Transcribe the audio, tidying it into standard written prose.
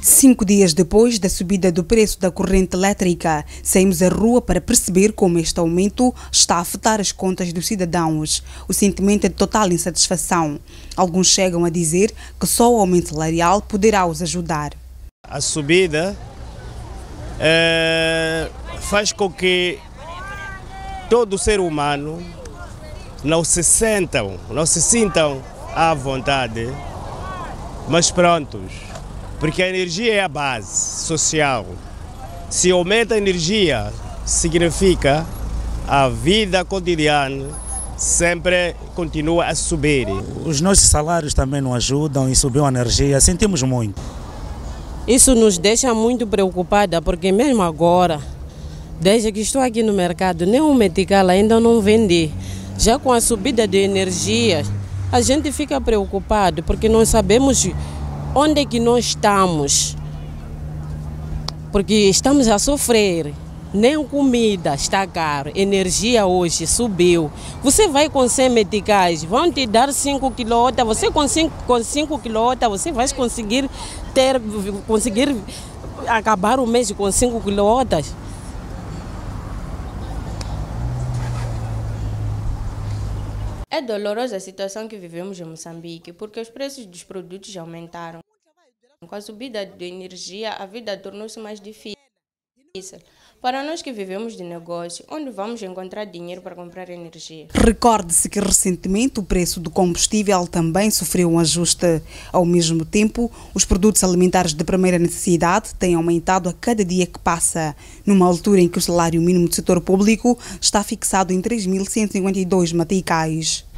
5 dias depois da subida do preço da corrente elétrica, saímos à rua para perceber como este aumento está a afetar as contas dos cidadãos. O sentimento é de total insatisfação. Alguns chegam a dizer que só o aumento salarial poderá os ajudar. A subida faz com que todo ser humano não se sintam à vontade, mas prontos. Porque a energia é a base social. Se aumenta a energia, significa a vida cotidiana sempre continua a subir. Os nossos salários também não ajudam e subiu a energia, sentimos muito. Isso nos deixa muito preocupada, porque mesmo agora, desde que estou aqui no mercado, nem um medical ainda não vendi. Já com a subida de energia, a gente fica preocupado, porque não sabemos onde é que nós estamos, porque estamos a sofrer, nem comida está caro, energia hoje subiu. Você vai com 100 meticais, vão te dar 5 kW, você com 5 kW você vai conseguir acabar o mês com 5 kW. É dolorosa a situação que vivemos em Moçambique, porque os preços dos produtos aumentaram. Com a subida de energia, a vida tornou-se mais difícil. Para nós que vivemos de negócio, onde vamos encontrar dinheiro para comprar energia? Recorde-se que recentemente o preço do combustível também sofreu um ajuste. Ao mesmo tempo, os produtos alimentares de primeira necessidade têm aumentado a cada dia que passa, numa altura em que o salário mínimo do setor público está fixado em 3.152 meticais.